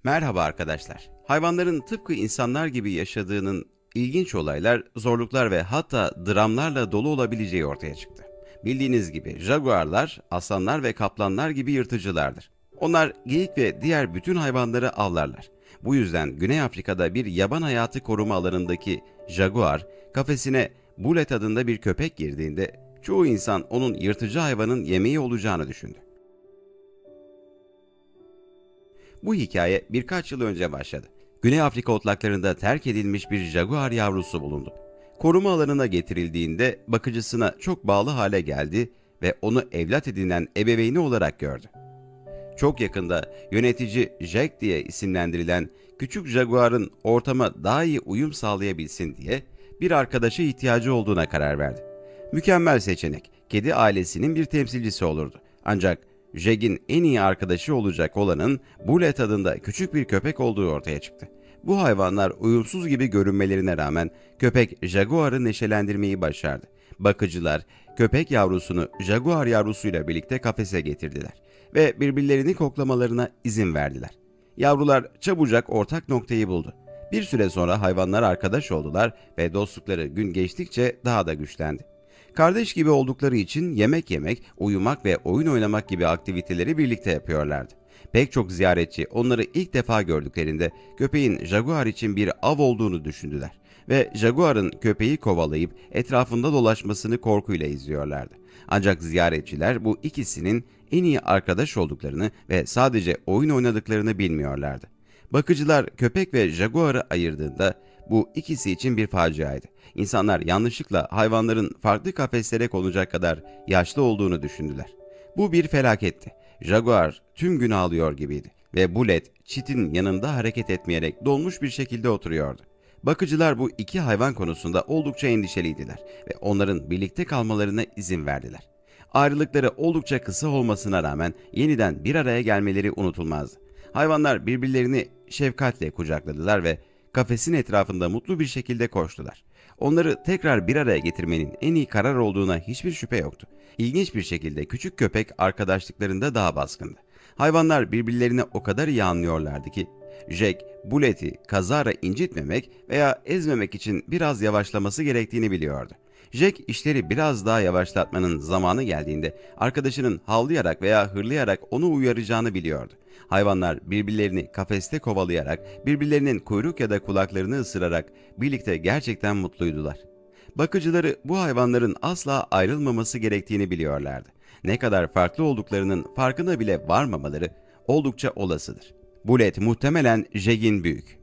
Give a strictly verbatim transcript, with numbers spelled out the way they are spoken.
Merhaba arkadaşlar. Hayvanların tıpkı insanlar gibi yaşadığının ilginç olaylar, zorluklar ve hatta dramlarla dolu olabileceği ortaya çıktı. Bildiğiniz gibi jaguarlar, aslanlar ve kaplanlar gibi yırtıcılardır. Onlar geyik ve diğer bütün hayvanları avlarlar. Bu yüzden Güney Afrika'da bir yaban hayatı koruma alanındaki jaguar kafesine Bullet adında bir köpek girdiğinde çoğu insan onun yırtıcı hayvanın yemeği olacağını düşündü. Bu hikaye birkaç yıl önce başladı. Güney Afrika otlaklarında terk edilmiş bir jaguar yavrusu bulundu. Koruma alanına getirildiğinde bakıcısına çok bağlı hale geldi ve onu evlat edinen ebeveyni olarak gördü. Çok yakında yönetici Jack diye isimlendirilen küçük jaguarın ortama daha iyi uyum sağlayabilsin diye bir arkadaşa ihtiyacı olduğuna karar verdi. Mükemmel seçenek, kedi ailesinin bir temsilcisi olurdu. Ancak Jack'in en iyi arkadaşı olacak olanın Bullet adında küçük bir köpek olduğu ortaya çıktı. Bu hayvanlar uyumsuz gibi görünmelerine rağmen köpek Jaguar'ı neşelendirmeyi başardı. Bakıcılar köpek yavrusunu Jaguar yavrusuyla birlikte kafese getirdiler ve birbirlerini koklamalarına izin verdiler. Yavrular çabucak ortak noktayı buldu. Bir süre sonra hayvanlar arkadaş oldular ve dostlukları gün geçtikçe daha da güçlendi. Kardeş gibi oldukları için yemek yemek, uyumak ve oyun oynamak gibi aktiviteleri birlikte yapıyorlardı. Pek çok ziyaretçi onları ilk defa gördüklerinde köpeğin jaguar için bir av olduğunu düşündüler ve jaguarın köpeği kovalayıp etrafında dolaşmasını korkuyla izliyorlardı. Ancak ziyaretçiler bu ikisinin en iyi arkadaş olduklarını ve sadece oyun oynadıklarını bilmiyorlardı. Bakıcılar köpek ve jaguarı ayırdığında bu ikisi için bir faciaydı. İnsanlar yanlışlıkla hayvanların farklı kafeslere konacak kadar yaşlı olduğunu düşündüler. Bu bir felaketti. Jaguar tüm gün ağlıyor gibiydi ve Bullet çitin yanında hareket etmeyerek donmuş bir şekilde oturuyordu. Bakıcılar bu iki hayvan konusunda oldukça endişeliydiler ve onların birlikte kalmalarına izin verdiler. Ayrılıkları oldukça kısa olmasına rağmen yeniden bir araya gelmeleri unutulmazdı. Hayvanlar birbirlerini şefkatle kucakladılar ve kafesin etrafında mutlu bir şekilde koştular. Onları tekrar bir araya getirmenin en iyi karar olduğuna hiçbir şüphe yoktu. İlginç bir şekilde küçük köpek arkadaşlıklarında daha baskındı. Hayvanlar birbirlerini o kadar iyi anlıyorlardı ki Jack, Bullet'i kazara incitmemek veya ezmemek için biraz yavaşlaması gerektiğini biliyordu. Jack işleri biraz daha yavaşlatmanın zamanı geldiğinde arkadaşının havlayarak veya hırlayarak onu uyaracağını biliyordu. Hayvanlar birbirlerini kafeste kovalayarak, birbirlerinin kuyruk ya da kulaklarını ısırarak birlikte gerçekten mutluydular. Bakıcıları bu hayvanların asla ayrılmaması gerektiğini biliyorlardı. Ne kadar farklı olduklarının farkına bile varmamaları oldukça olasıdır. Bullet muhtemelen Jack'in büyük,